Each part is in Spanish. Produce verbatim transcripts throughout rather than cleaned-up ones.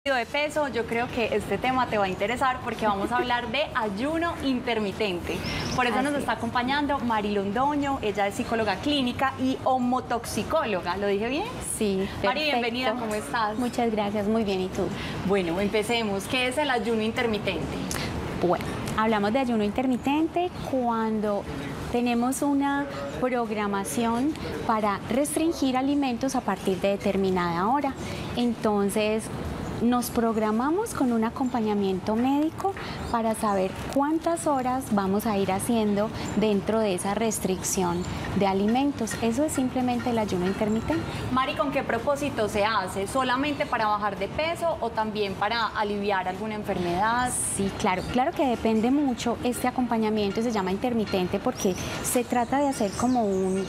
De peso, yo creo que este tema te va a interesar porque vamos a hablar de ayuno intermitente. Por eso Así nos está es. acompañando Mari Londoño, ella es psicóloga clínica y homotoxicóloga. ¿Lo dije bien? Sí, perfecto. Mari, bienvenida, ¿cómo estás? Muchas gracias, muy bien, ¿y tú? Bueno, empecemos. ¿Qué es el ayuno intermitente? Bueno, hablamos de ayuno intermitente cuando tenemos una programación para restringir alimentos a partir de determinada hora. Entonces, nos programamos con un acompañamiento médico para saber cuántas horas vamos a ir haciendo dentro de esa restricción de alimentos. Eso es simplemente el ayuno intermitente. Mari, ¿con qué propósito se hace? ¿Solamente para bajar de peso o también para aliviar alguna enfermedad? Sí, claro, claro que depende mucho. Este acompañamiento se llama intermitente porque se trata de hacer como un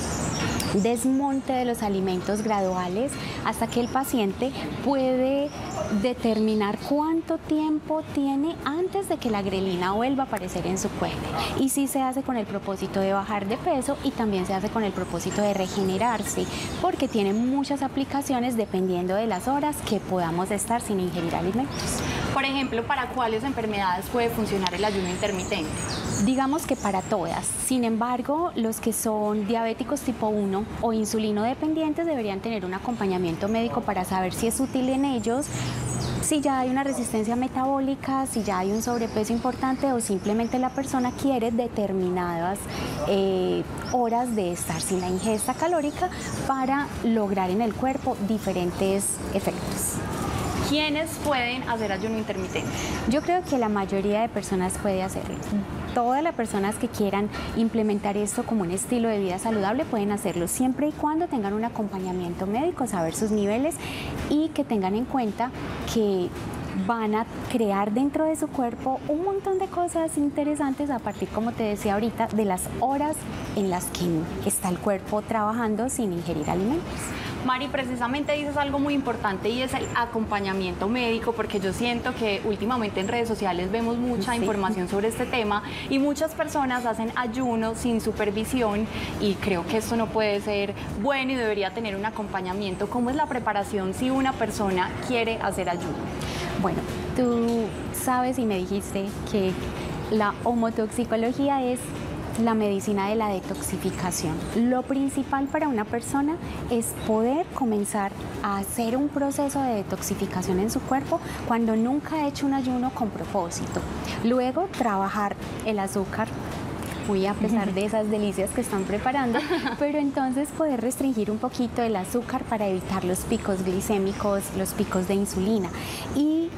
desmonte de los alimentos graduales hasta que el paciente puede determinar cuánto tiempo tiene antes de que la grelina vuelva a aparecer en su cuerpo. Y sí se hace con el propósito de bajar de peso y también se hace con el propósito de regenerarse, porque tiene muchas aplicaciones dependiendo de las horas que podamos estar sin ingerir alimentos. Por ejemplo, ¿para cuáles enfermedades puede funcionar el ayuno intermitente? Digamos que para todas. Sin embargo, los que son diabéticos tipo uno o insulino dependientes deberían tener un acompañamiento médico para saber si es útil en ellos, si ya hay una resistencia metabólica, si ya hay un sobrepeso importante o simplemente la persona quiere determinadas eh, horas de estar sin la ingesta calórica para lograr en el cuerpo diferentes efectos. ¿Quiénes pueden hacer ayuno intermitente? Yo creo que la mayoría de personas puede hacerlo. Todas las personas que quieran implementar esto como un estilo de vida saludable pueden hacerlo siempre y cuando tengan un acompañamiento médico, saber sus niveles y que tengan en cuenta que van a crear dentro de su cuerpo un montón de cosas interesantes a partir, como te decía ahorita, de las horas en las que está el cuerpo trabajando sin ingerir alimentos. Mari, precisamente dices algo muy importante y es el acompañamiento médico, porque yo siento que últimamente en redes sociales vemos mucha Sí. información sobre este tema y muchas personas hacen ayuno sin supervisión y creo que esto no puede ser bueno y debería tener un acompañamiento. ¿Cómo es la preparación si una persona quiere hacer ayuno? Bueno, tú sabes y me dijiste que la homotoxicología es la medicina de la detoxificación. Lo principal para una persona es poder comenzar a hacer un proceso de detoxificación en su cuerpo cuando nunca ha hecho un ayuno con propósito. Luego, trabajar el azúcar, muy a pesar de esas delicias que están preparando, pero entonces poder restringir un poquito el azúcar para evitar los picos glicémicos, los picos de insulina. Y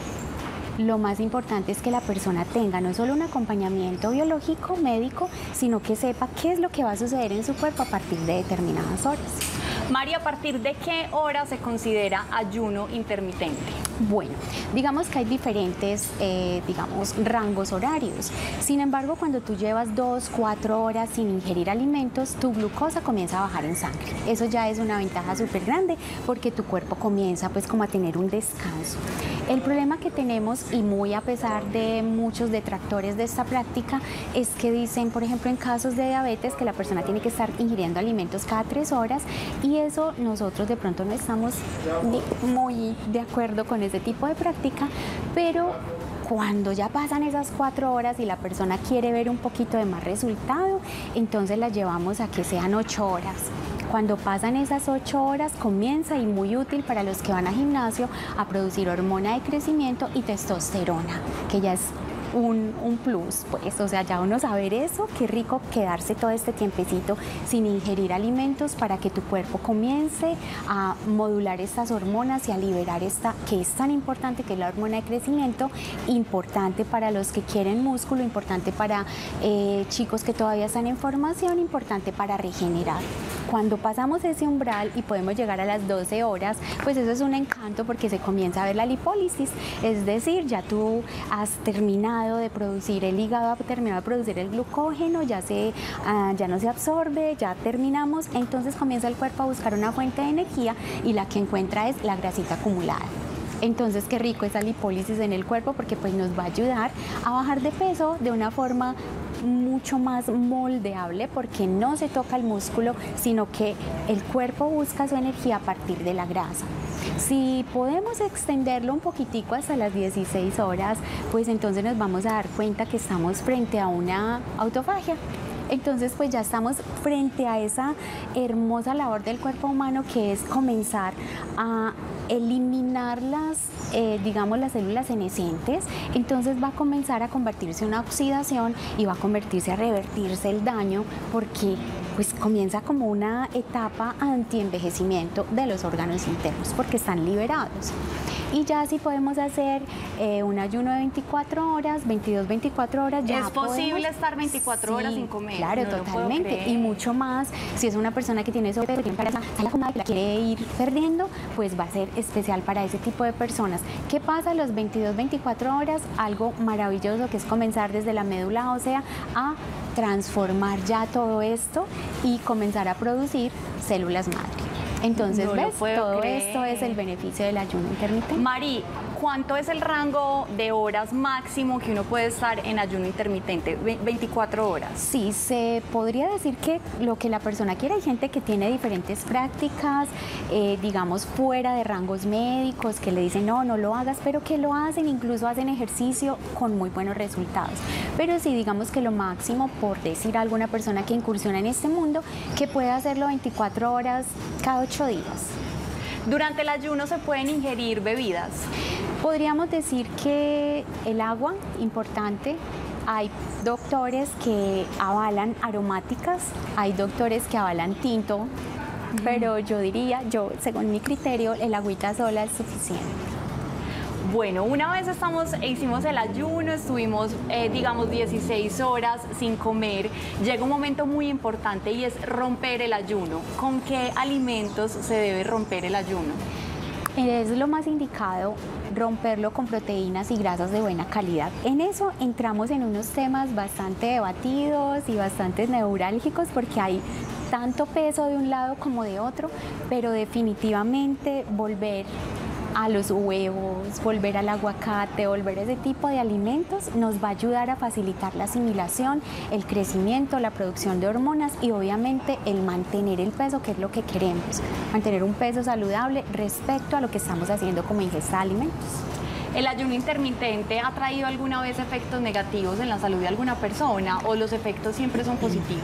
lo más importante es que la persona tenga no solo un acompañamiento biológico, médico, sino que sepa qué es lo que va a suceder en su cuerpo a partir de determinadas horas. Mari, ¿a partir de qué hora se considera ayuno intermitente? Bueno, digamos que hay diferentes, eh, digamos, rangos horarios. Sin embargo, cuando tú llevas dos, cuatro horas sin ingerir alimentos, tu glucosa comienza a bajar en sangre. Eso ya es una ventaja súper grande porque tu cuerpo comienza pues como a tener un descanso. El problema que tenemos, y muy a pesar de muchos detractores de esta práctica, es que dicen, por ejemplo, en casos de diabetes, que la persona tiene que estar ingiriendo alimentos cada tres horas y eso nosotros de pronto no estamos muy de acuerdo con ese tipo de práctica, pero cuando ya pasan esas cuatro horas y la persona quiere ver un poquito de más resultado, entonces la llevamos a que sean ocho horas. Cuando pasan esas ocho horas comienza, y muy útil para los que van al gimnasio, a producir hormona de crecimiento y testosterona, que ya es Un, un plus, pues, o sea, ya uno saber eso, qué rico quedarse todo este tiempecito sin ingerir alimentos para que tu cuerpo comience a modular estas hormonas y a liberar esta, que es tan importante, que es la hormona de crecimiento, importante para los que quieren músculo, importante para eh, chicos que todavía están en formación, importante para regenerar. Cuando pasamos ese umbral y podemos llegar a las doce horas, pues eso es un encanto porque se comienza a ver la lipólisis, es decir, ya tú has terminado de producir el hígado, ha terminado de producir el glucógeno, ya, se, uh, ya no se absorbe, ya terminamos, entonces comienza el cuerpo a buscar una fuente de energía y la que encuentra es la grasita acumulada. Entonces, qué rico esa lipólisis en el cuerpo porque pues nos va a ayudar a bajar de peso de una forma mucho más moldeable porque no se toca el músculo, sino que el cuerpo busca su energía a partir de la grasa. Si podemos extenderlo un poquitico hasta las dieciséis horas, pues entonces nos vamos a dar cuenta que estamos frente a una autofagia. Entonces pues ya estamos frente a esa hermosa labor del cuerpo humano que es comenzar a eliminar las, eh, digamos, las células senescentes. Entonces va a comenzar a convertirse en una oxidación y va a convertirse a revertirse el daño porque pues comienza como una etapa anti-envejecimiento de los órganos internos porque están liberados. Y ya si podemos hacer eh, un ayuno de veinticuatro horas, veintidós, veinticuatro horas, ya ¿Es posible podemos... estar veinticuatro horas Sí, sin comer? Claro, No lo puedo totalmente. creer. Y mucho más, si es una persona que tiene sobrepeso, que tiene la comida que la quiere ir perdiendo, pues va a ser especial para ese tipo de personas. ¿Qué pasa a los veintidós, veinticuatro horas? Algo maravilloso que es comenzar desde la médula ósea a transformar ya todo esto y comenzar a producir células madre. Entonces, No lo ¿ves? puedo Todo creer. esto es el beneficio del ayuno intermitente. Mari, ¿cuánto es el rango de horas máximo que uno puede estar en ayuno intermitente? Ve- veinticuatro horas. Sí, se podría decir que lo que la persona quiere. Hay gente que tiene diferentes prácticas, eh, digamos, fuera de rangos médicos, que le dicen, no, no lo hagas, pero que lo hacen, incluso hacen ejercicio con muy buenos resultados. Pero sí, digamos que lo máximo, por decir a alguna persona que incursiona en este mundo, que puede hacerlo veinticuatro horas cada ocho días. Durante el ayuno se pueden ingerir bebidas. Podríamos decir que el agua, importante. Hay doctores que avalan aromáticas, hay doctores que avalan tinto, pero yo diría, yo, según mi criterio, el agüita sola es suficiente. Bueno, una vez estamos, hicimos el ayuno, estuvimos, eh, digamos, dieciséis horas sin comer, llega un momento muy importante y es romper el ayuno. ¿Con qué alimentos se debe romper el ayuno? Es lo más indicado romperlo con proteínas y grasas de buena calidad. En eso entramos en unos temas bastante debatidos y bastante neurálgicos porque hay tanto peso de un lado como de otro, pero definitivamente volver a los huevos, volver al aguacate, volver a ese tipo de alimentos nos va a ayudar a facilitar la asimilación, el crecimiento, la producción de hormonas y obviamente el mantener el peso, que es lo que queremos, mantener un peso saludable respecto a lo que estamos haciendo como ingesta de alimentos. ¿El ayuno intermitente ha traído alguna vez efectos negativos en la salud de alguna persona o los efectos siempre son positivos?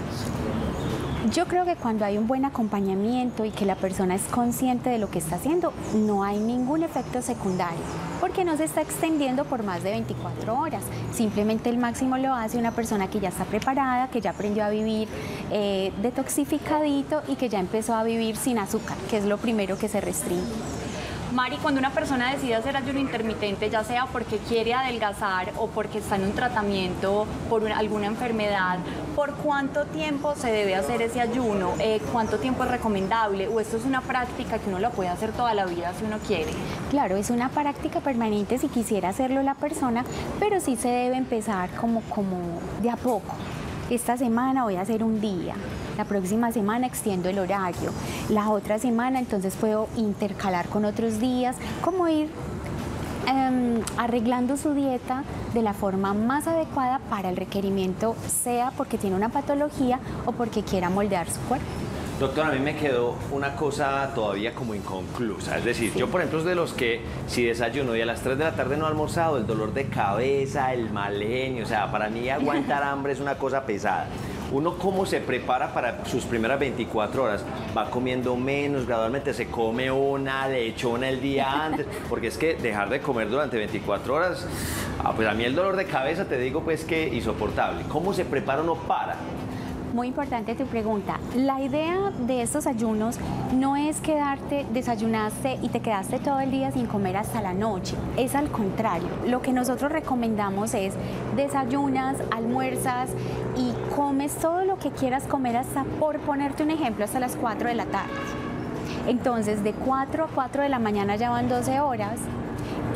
Yo creo que cuando hay un buen acompañamiento y que la persona es consciente de lo que está haciendo, no hay ningún efecto secundario, porque no se está extendiendo por más de veinticuatro horas. Simplemente el máximo lo hace una persona que ya está preparada, que ya aprendió a vivir eh, detoxificadito y que ya empezó a vivir sin azúcar, que es lo primero que se restringe. Mari, cuando una persona decide hacer ayuno intermitente, ya sea porque quiere adelgazar o porque está en un tratamiento por una- alguna enfermedad, ¿por cuánto tiempo se debe hacer ese ayuno? Eh, ¿Cuánto tiempo es recomendable? ¿O esto es una práctica que uno la puede hacer toda la vida si uno quiere? Claro, es una práctica permanente si quisiera hacerlo la persona, pero sí se debe empezar como, como de a poco. Esta semana voy a hacer un día, la próxima semana extiendo el horario, la otra semana entonces puedo intercalar con otros días, como ir eh, arreglando su dieta de la forma más adecuada para el requerimiento, sea porque tiene una patología o porque quiera moldear su cuerpo. Doctor, a mí me quedó una cosa todavía como inconclusa. Es decir, yo por ejemplo es de los que si desayuno y a las tres de la tarde no he almorzado, el dolor de cabeza, el mal genio, o sea, para mí aguantar hambre es una cosa pesada. Uno cómo se prepara para sus primeras veinticuatro horas, va comiendo menos, gradualmente se come una lechona el día antes, porque es que dejar de comer durante veinticuatro horas, ah, pues a mí el dolor de cabeza te digo pues que insoportable. ¿Cómo se prepara uno para? Muy importante tu pregunta. La idea de estos ayunos no es quedarte, desayunaste y te quedaste todo el día sin comer hasta la noche. Es al contrario. Lo que nosotros recomendamos es desayunas, almuerzas y comes todo lo que quieras comer hasta, por ponerte un ejemplo, hasta las cuatro de la tarde. Entonces, de cuatro a cuatro de la mañana ya van doce horas. Y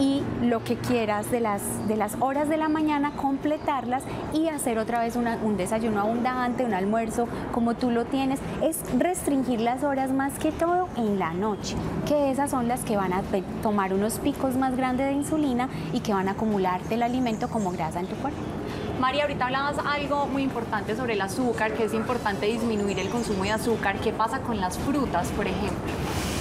lo que quieras de las, de las horas de la mañana, completarlas y hacer otra vez una, un desayuno abundante, un almuerzo como tú lo tienes. Es restringir las horas más que todo en la noche, que esas son las que van a tomar unos picos más grandes de insulina y que van a acumularte el alimento como grasa en tu cuerpo. María, ahorita hablabas algo muy importante sobre el azúcar, que es importante disminuir el consumo de azúcar. ¿Qué pasa con las frutas, por ejemplo?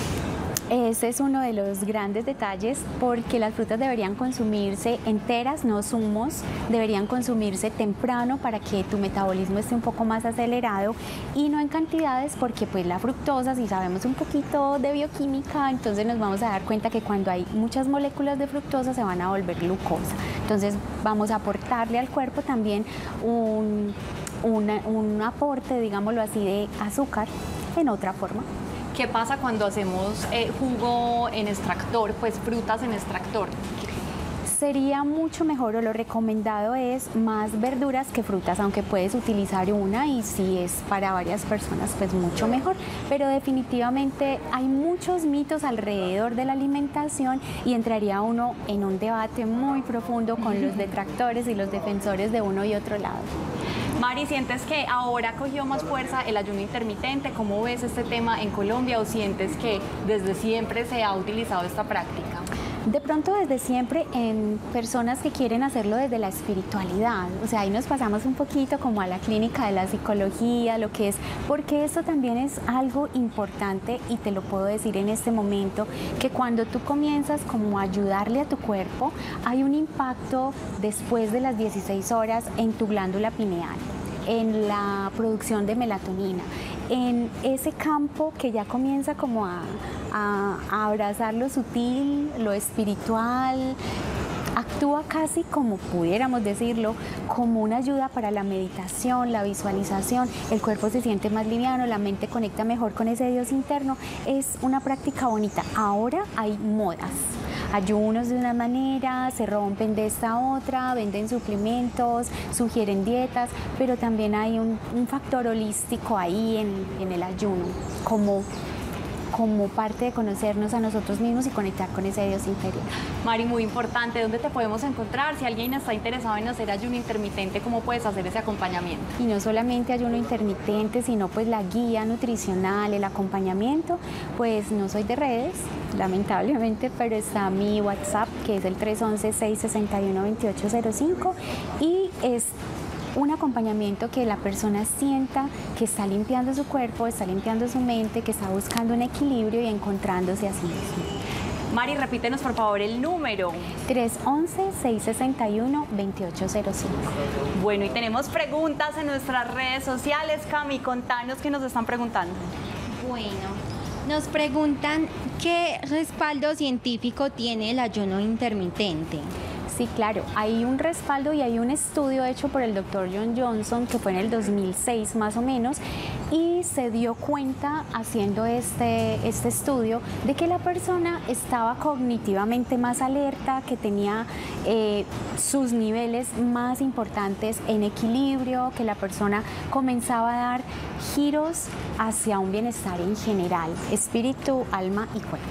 Ese es uno de los grandes detalles, porque las frutas deberían consumirse enteras, no zumos, deberían consumirse temprano para que tu metabolismo esté un poco más acelerado y no en cantidades, porque pues la fructosa, si sabemos un poquito de bioquímica, entonces nos vamos a dar cuenta que cuando hay muchas moléculas de fructosa se van a volver glucosa. Entonces vamos a aportarle al cuerpo también un, una, un aporte, digámoslo así, de azúcar en otra forma. ¿Qué pasa cuando hacemos eh, jugo en extractor, pues frutas en extractor? Sería mucho mejor, o lo recomendado es más verduras que frutas, aunque puedes utilizar una y si es para varias personas pues mucho mejor, pero definitivamente hay muchos mitos alrededor de la alimentación y entraría uno en un debate muy profundo con los detractores y los defensores de uno y otro lado. Mari, ¿sientes que ahora cogió más fuerza el ayuno intermitente? ¿Cómo ves este tema en Colombia o sientes que desde siempre se ha utilizado esta práctica? De pronto desde siempre en personas que quieren hacerlo desde la espiritualidad, o sea, ahí nos pasamos un poquito como a la clínica de la psicología, lo que es, porque esto también es algo importante y te lo puedo decir en este momento, que cuando tú comienzas como a ayudarle a tu cuerpo, hay un impacto después de las dieciséis horas en tu glándula pineal, en la producción de melatonina, en ese campo que ya comienza como a, a, a abrazar lo sutil, lo espiritual, actúa casi como pudiéramos decirlo, como una ayuda para la meditación, la visualización, el cuerpo se siente más liviano, la mente conecta mejor con ese Dios interno, es una práctica bonita. Ahora hay modas. Ayunos de una manera, se rompen de esta otra, venden suplementos, sugieren dietas, pero también hay un, un factor holístico ahí en, en el ayuno, como, como parte de conocernos a nosotros mismos y conectar con ese Dios interior. Mari, muy importante, ¿dónde te podemos encontrar? Si alguien está interesado en hacer ayuno intermitente, ¿cómo puedes hacer ese acompañamiento? Y no solamente ayuno intermitente, sino pues la guía nutricional, el acompañamiento, pues no soy de redes, lamentablemente, pero está mi WhatsApp, que es el tres once, seis sesenta y uno, veintiocho cero cinco, y es un acompañamiento que la persona sienta que está limpiando su cuerpo, está limpiando su mente, que está buscando un equilibrio y encontrándose a sí mismo. Mari, repítenos por favor el número. tres once, seis sesenta y uno, veintiocho cero cinco. Bueno, y tenemos preguntas en nuestras redes sociales. Cami, contanos qué nos están preguntando. Bueno, nos preguntan qué respaldo científico tiene el ayuno intermitente. Sí, claro, hay un respaldo y hay un estudio hecho por el doctor John Johnson que fue en el dos mil seis más o menos y se dio cuenta haciendo este, este estudio de que la persona estaba cognitivamente más alerta, que tenía eh, sus niveles más importantes en equilibrio, que la persona comenzaba a dar giros hacia un bienestar en general, espíritu, alma y cuerpo.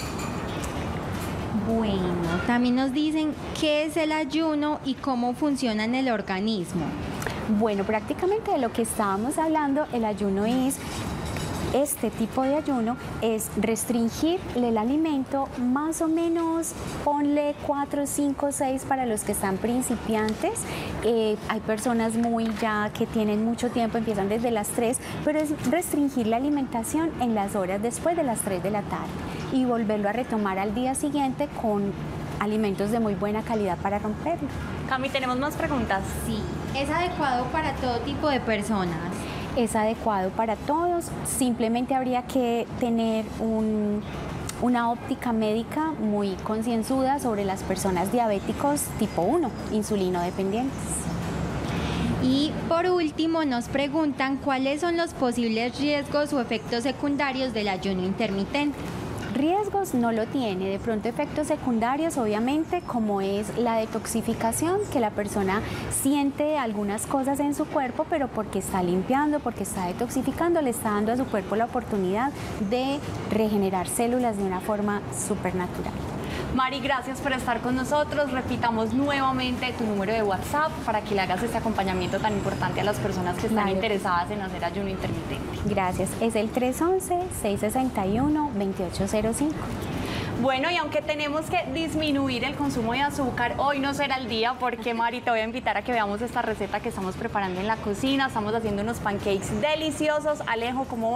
Bueno, también nos dicen qué es el ayuno y cómo funciona en el organismo. Bueno, prácticamente de lo que estábamos hablando, el ayuno es, este tipo de ayuno es restringir el alimento, más o menos ponle cuatro, cinco, seis para los que están principiantes. Eh, hay personas muy ya que tienen mucho tiempo, empiezan desde las tres, pero es restringir la alimentación en las horas después de las tres de la tarde y volverlo a retomar al día siguiente con alimentos de muy buena calidad para romperlo. Cami, ¿tenemos más preguntas? Sí. ¿Es adecuado para todo tipo de personas? Es adecuado para todos, simplemente habría que tener un, una óptica médica muy concienzuda sobre las personas diabéticos tipo uno, insulino dependientes. Y por último nos preguntan cuáles son los posibles riesgos o efectos secundarios del ayuno intermitente. Riesgos no lo tiene, de pronto efectos secundarios obviamente como es la detoxificación, que la persona siente algunas cosas en su cuerpo, pero porque está limpiando, porque está detoxificando, le está dando a su cuerpo la oportunidad de regenerar células de una forma supernatural. Mari, gracias por estar con nosotros. Repitamos nuevamente tu número de WhatsApp para que le hagas este acompañamiento tan importante a las personas que están Claro. interesadas en hacer ayuno intermitente. Gracias. Es el tres once, seis sesenta y uno, veintiocho cero cinco. Bueno, y aunque tenemos que disminuir el consumo de azúcar, hoy no será el día porque, Mari, te voy a invitar a que veamos esta receta que estamos preparando en la cocina. Estamos haciendo unos pancakes deliciosos. Alejo, ¿cómo